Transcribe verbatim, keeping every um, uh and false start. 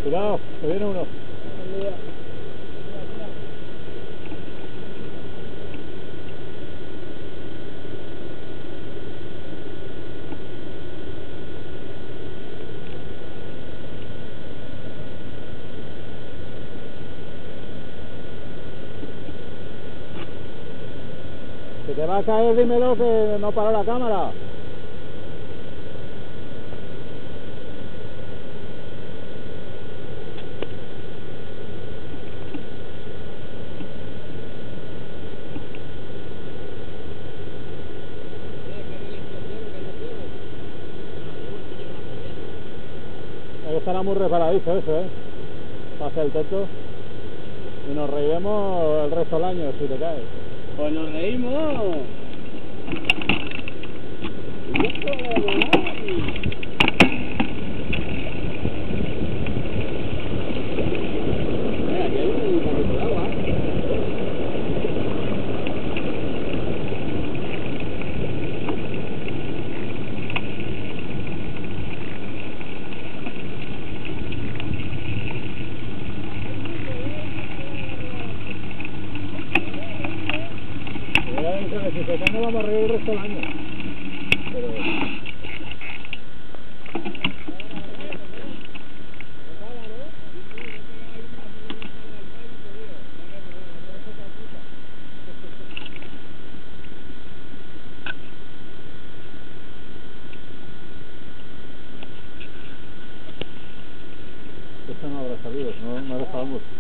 Cuidado, que viene uno. Si te va a caer, dímelo que no paró la cámara. Hay que estar muy reparadizo eso, ¿eh? Pasa el teto y nos reiremos el resto del año si te caes. Pues nos reímos. Y esto Mira, aquí hay un poquito de agua. Si se cae no vamos a reír el resto del año. Pero... Esto no habrá salido, no, no lo sabemos.